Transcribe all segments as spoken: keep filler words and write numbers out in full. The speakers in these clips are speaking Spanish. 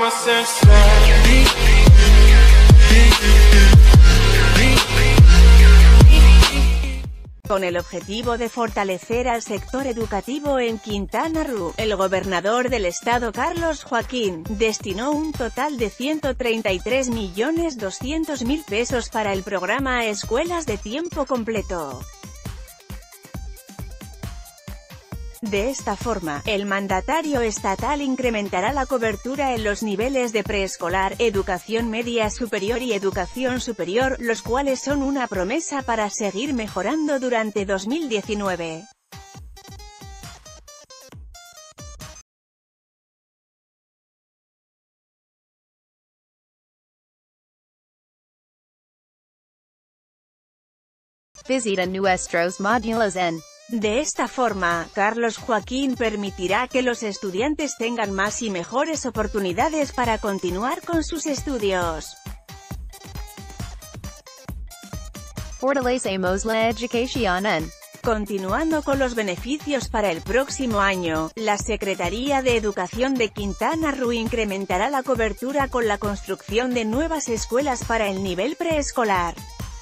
Con el objetivo de fortalecer al sector educativo en Quintana Roo, el gobernador del estado Carlos Joaquín destinó un total de ciento treinta y tres millones doscientos mil pesos para el programa Escuelas de Tiempo Completo. De esta forma, el mandatario estatal incrementará la cobertura en los niveles de preescolar, educación media superior y educación superior, los cuales son una promesa para seguir mejorando durante dos mil diecinueve. Visita nuestros módulos en. De esta forma, Carlos Joaquín permitirá que los estudiantes tengan más y mejores oportunidades para continuar con sus estudios. Fortalecemos la educación en. Continuando con los beneficios para el próximo año, la Secretaría de Educación de Quintana Roo incrementará la cobertura con la construcción de nuevas escuelas para el nivel preescolar.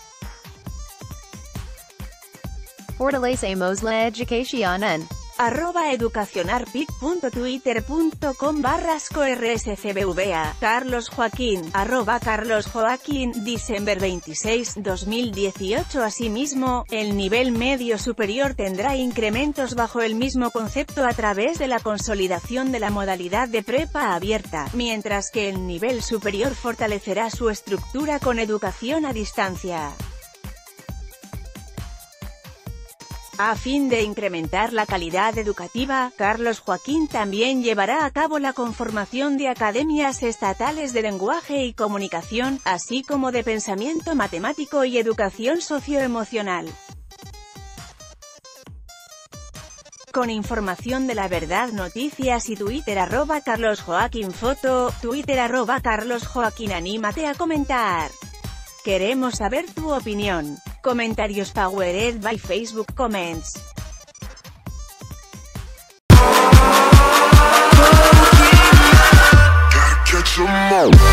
Fortalecemos la educación en. Arroba educacionarpic.twitter.com barra scorscbva, Carlos Joaquín, arroba Carlos Joaquín, diciembre veintiséis, dos mil dieciocho. Asimismo, el nivel medio superior tendrá incrementos bajo el mismo concepto a través de la consolidación de la modalidad de prepa abierta, mientras que el nivel superior fortalecerá su estructura con educación a distancia. A fin de incrementar la calidad educativa, Carlos Joaquín también llevará a cabo la conformación de academias estatales de lenguaje y comunicación, así como de pensamiento matemático y educación socioemocional. Con información de La Verdad Noticias y Twitter arroba Carlos Joaquín Foto, Twitter arroba Carlos Joaquín. Anímate a comentar. Queremos saber tu opinión. Comentarios powered by Facebook Comments. Gotta catch 'em all.